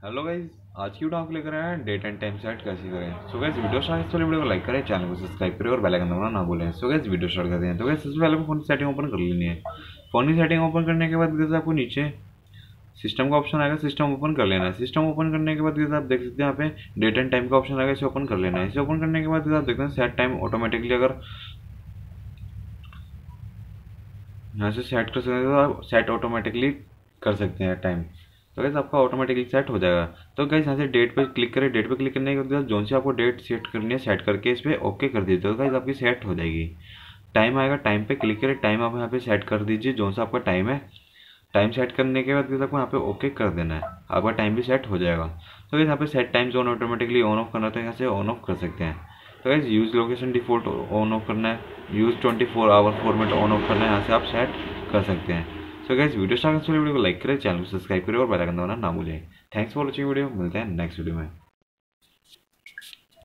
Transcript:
Hello guys, आज की video आप लेकर आए हैं डेट एंड टाइम सेट कैसे करें। सो गाइज वीडियो स्टार्ट करने वीडियो को लाइक करें, चैनल को सब्सक्राइब करें और बेल आइकन दबाना ना भूलें। सो गाइज वीडियो स्टार्ट करते हैं। तो गाइज सबसे पहले फोन की सेटिंग ओपन कर लेनी है। फोन की सेटिंग ओपन करने के बाद जैसे आपको नीचे सिस्टम का ऑप्शन आएगा, सिस्टम ओपन कर लेना है। सिस्टम ओपन करने के बाद जैसे आप देख सकते हैं यहाँ पे डेट एंड टाइम का ऑप्शन आएगा, इसे ओपन कर लेना है। इसे ओपन करने के बाद जैसे आप देखते हैं सेट टाइम ऑटोमेटिकली अगर यहाँ से सेट कर सकते हैं तो आप सेट ऑटोमेटिकली कर सकते हैं टाइम। तो गैस आपका ऑटोमेटिकली सेट हो जाएगा। तो गैस यहाँ से डेट पे क्लिक करें। डेट पे क्लिक करने के बाद जोन से आपको डेट सेट करनी है, सेट करके इस पर ओके कर दीजिए। तो गैस आपकी सेट हो जाएगी। टाइम आएगा, टाइम पे क्लिक करें, टाइम आप यहाँ पे सेट कर दीजिए जोन सा आपका टाइम है। टाइम सेट करने के बाद आपको यहाँ पे ओके कर देना है, आपका टाइम भी सेट हो जाएगा। तो गैस यहाँ पे set time zone automatically on off करना, तो यहाँ से ऑन ऑफ कर सकते हैं। तो guys use location default on off करना है, use 24 hour format on off करना है, यहाँ से आप सेट कर सकते हैं। सो गैस वीडियो स्टार्ट करने वीडियो को लाइक करें, चैनल को सब्सक्राइब करें और बेल आइकन दबाना ना भूलें। थैंक्स फॉर वॉचिंग वीडियो, मिलते हैं नेक्स्ट वीडियो में।